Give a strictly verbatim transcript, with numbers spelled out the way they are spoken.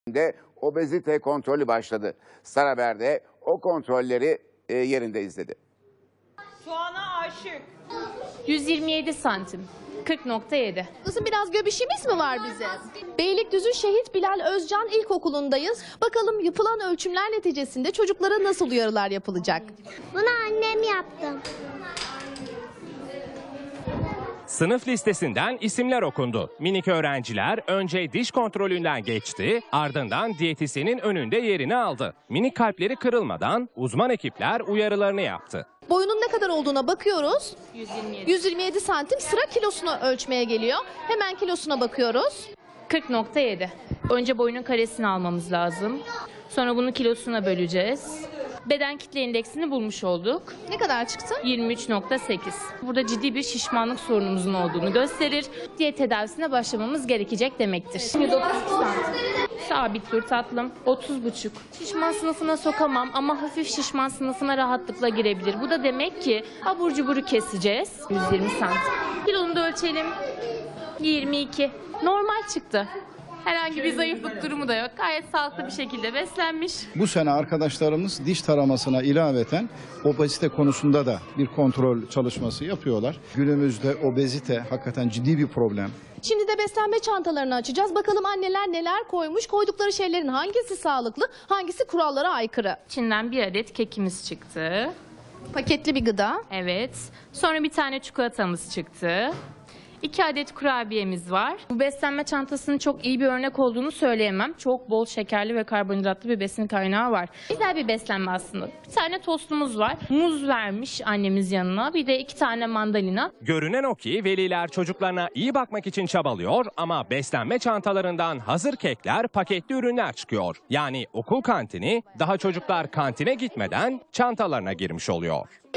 de obezite kontrolü başladı. Star Haber'de o kontrolleri e, yerinde izledi. Soğana aşık. yüz yirmi yedi santim. kırk nokta yedi. Kızım biraz göbişimiz mi var bizim? Beylikdüzü Şehit Bilal Özcan İlkokulu'ndayız. Bakalım yapılan ölçümler neticesinde çocuklara nasıl uyarılar yapılacak? Bunu annem yaptı. Sınıf listesinden isimler okundu. Minik öğrenciler önce diş kontrolünden geçti, ardından diyetisyenin önünde yerini aldı. Minik kalpleri kırılmadan uzman ekipler uyarılarını yaptı. Boyunun ne kadar olduğuna bakıyoruz. yüz yirmi yedi. yüz yirmi yedi santim, sıra kilosunu ölçmeye geliyor. Hemen kilosuna bakıyoruz. kırk nokta yedi. Önce boyunun karesini almamız lazım. Sonra bunu kilosuna böleceğiz. Beden kitle indeksini bulmuş olduk. Ne kadar çıktı? yirmi üç nokta sekiz. Burada ciddi bir şişmanlık sorunumuzun olduğunu gösterir. Diyet tedavisine başlamamız gerekecek demektir. Şimdi dokuz santim. Sabit dur tatlım. otuz buçuk. Şişman sınıfına sokamam ama hafif şişman sınıfına rahatlıkla girebilir. Bu da demek ki abur cuburu keseceğiz. yüz yirmi santim. Kilonu da ölçelim. yirmi iki. Normal çıktı. Herhangi bir zayıflık durumu da yok. Gayet sağlıklı bir şekilde beslenmiş. Bu sene arkadaşlarımız diş taramasına ilaveten obezite konusunda da bir kontrol çalışması yapıyorlar. Günümüzde obezite hakikaten ciddi bir problem. Şimdi de beslenme çantalarını açacağız. Bakalım anneler neler koymuş. Koydukları şeylerin hangisi sağlıklı, hangisi kurallara aykırı? İçinden bir adet kekimiz çıktı. Paketli bir gıda. Evet. Sonra bir tane çikolatamız çıktı. İki adet kurabiyemiz var. Bu beslenme çantasının çok iyi bir örnek olduğunu söyleyemem. Çok bol şekerli ve karbonhidratlı bir besin kaynağı var. Güzel bir beslenme aslında. Bir tane tostumuz var. Muz vermiş annemiz yanına. Bir de iki tane mandalina. Görünen o ki veliler çocuklarına iyi bakmak için çabalıyor ama beslenme çantalarından hazır kekler, paketli ürünler çıkıyor. Yani okul kantini daha çocuklar kantine gitmeden çantalarına girmiş oluyor.